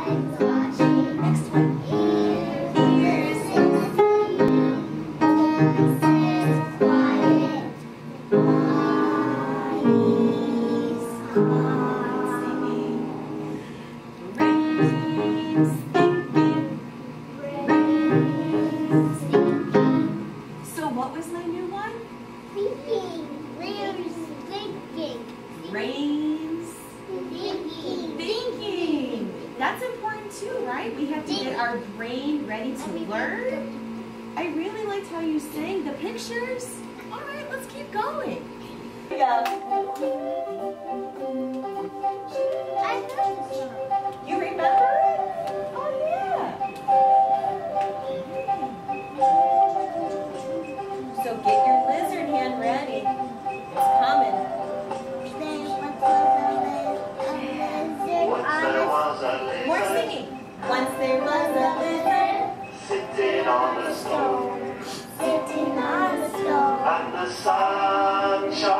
Next one. Here's So what was my new one? Brains thinking. That's important too, right? We have to get our brain ready to learn. I really liked how you sang the pictures. All right, let's keep going. Here we go. You remember it? Oh yeah. So get your lizard hand ready. It's coming. More singing. Once there was a lizard sitting on a stone, sitting on a stone, and the sun shone